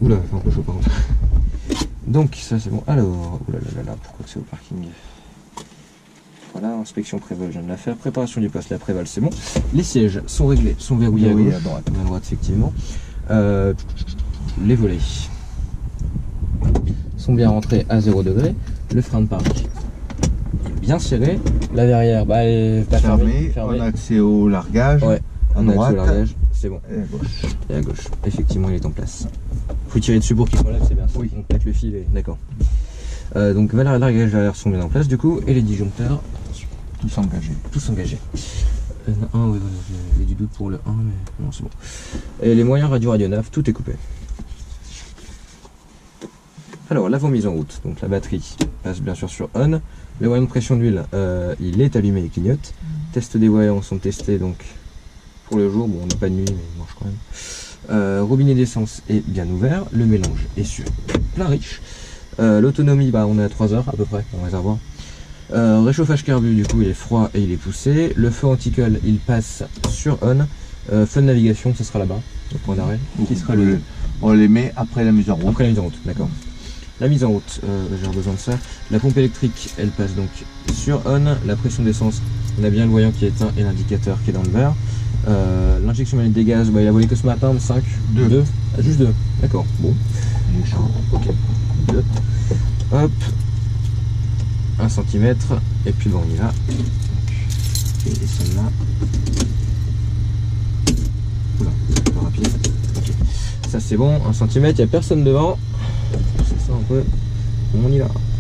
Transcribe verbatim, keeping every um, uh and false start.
Oula, c'est un peu chaud par contre. Donc ça c'est bon. Alors, oula là là là, pourquoi c'est au parking? Voilà, inspection préval, je viens de la faire. Préparation du poste, la préval, c'est bon. Les sièges sont réglés, sont verrouillés à gauche, à droite, à droite effectivement. Euh, les volets sont bien rentrés à zéro degré. Le frein de parc est bien serré. La verrière, bah, elle est pas fermée. fermée. On a accès au largage. Ouais, on a accès au largage, c'est bon. Et à gauche. Et à gauche, effectivement, il est en place. Faut tirer dessus pour qu'il se relève, c'est bien. Oui. Donc mettre le fil, et... d'accord. Euh, donc voilà, largage arrière sont bien en place du coup, et les disjoncteurs. Tous engagés. Tous engagés. Euh, un, oui, oui, j'ai du doute pour le un, mais non, c'est bon. Et les moyens radio radio nav, tout est coupé. Alors, l'avant mise en route, donc la batterie passe bien sûr sur on. Le voyant de pression d'huile, euh, il est allumé et clignote. Test des voyants sont testés donc pour le jour, bon on n'a pas de nuit mais il marche quand même. Euh, robinet d'essence est bien ouvert, le mélange est sur plein riche. Euh, L'autonomie, bah, on est à trois heures à peu près en réservoir. Euh, réchauffage carbu, du coup il est froid et il est poussé. Le feu anti-colle il passe sur on. Euh, feu de navigation, ce sera là-bas, le point d'arrêt. Qui sera le... On les met après la mise en route. Après la mise en route, d'accord. La mise en route, euh, j'ai besoin de ça. La pompe électrique, elle passe donc sur on. La pression d'essence, on a bien le voyant qui est éteint et l'indicateur qui est dans le vert. Euh, L'injection manuelle des gaz, bah, il a volé que ce matin, cinq, deux, ah, juste deux, d'accord, bon. Il est chaud. Ok, deux. Hop, un centimètre, et puis bon, on y va. Et celle-là. Oula, c'est pas rapide. Ok, ça c'est bon, un centimètre, il n'y a personne devant. C'est ça un peu, on y va.